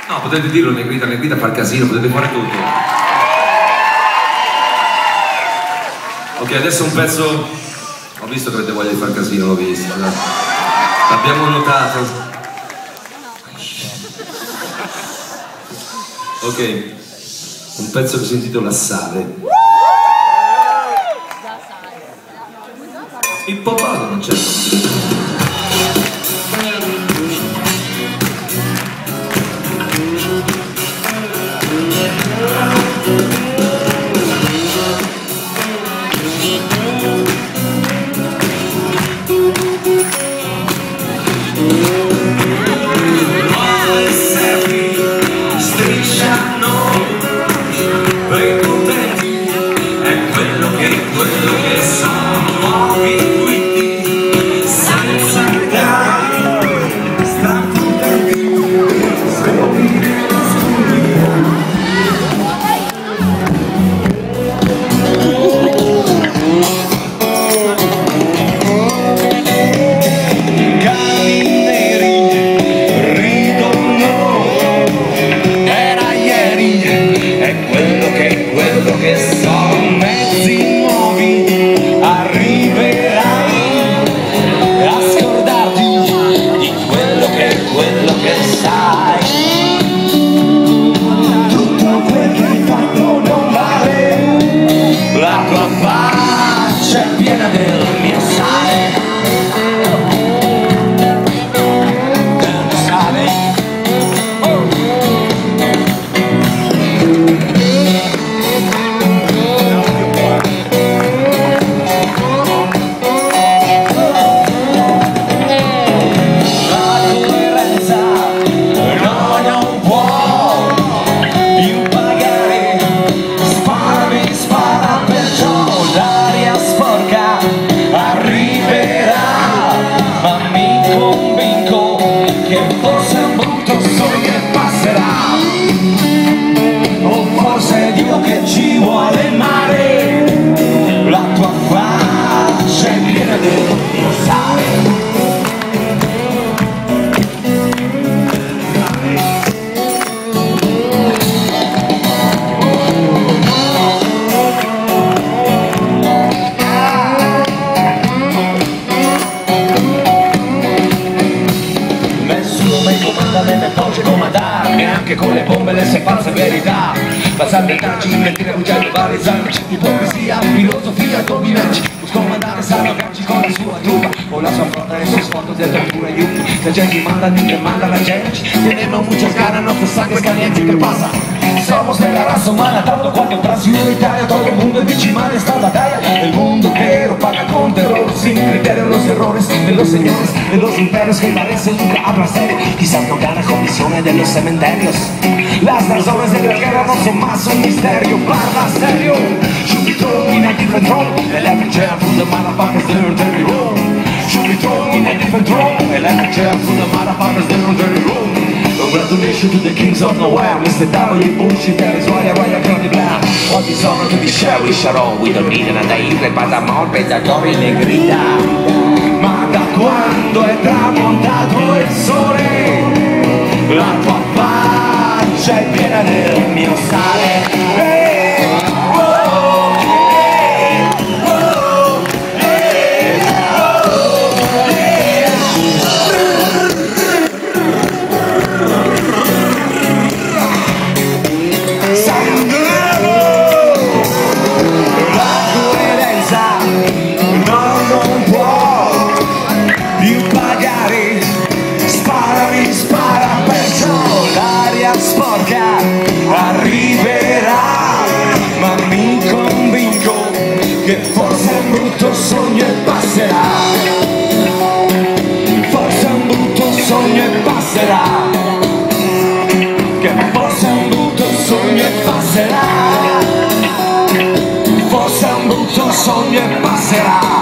No, potete dirlo, Negrita, Negrita, far casino, potete fare tutto. Ok, adesso un pezzo. Ho visto che avete voglia di far casino, l'ho visto. L'abbiamo notato. Ok, un pezzo che si intitola Sale. Il popolo non c'è. Neanche con le bombe le sei falsa verità. Passate tacci, mentire, bugiardi, vari zanci, ipocrisia, filosofia, dominanci. Scomandare, salvaganci con la sua truppa, con la sua flotta e il suo sfondo de tortura y humo. La gente manda, ni te manda la gente. Tenemos muchas ganas, nuestra sangre es caliente. ¿Qué pasa? Somos de la raza humana, tanto cuanto Brasil y Italia. Todo el mundo es víctima de esta batalla. El mundo entero paga con terror, sin criterio los errores de los señores, de los imperios que parecen nunca hablar serio. Quizás no ganan comisiones de los cementerios. Las razones de la guerra no son más un misterio. Parla serio. Should be thrown in a different role. El chair from the motherfuckers there on the road. Should be thrown in a different role. El chair from the motherfuckers there on the road. Congratulations to the kings of nowhere. Mr. W. Bullshit, that is why I write a bloody black. What is honor to be shared, we shall all. We don't need another irre, patamor, pensatori, negrita. Ma da quando è tramontato il sole, la tua faccia è piena del mio sale. Arriverà, ma mi convinco che forse è un brutto sogno e passerà. Forse è un brutto sogno e passerà. Che forse è un brutto sogno e passerà. Forse è un brutto sogno e passerà.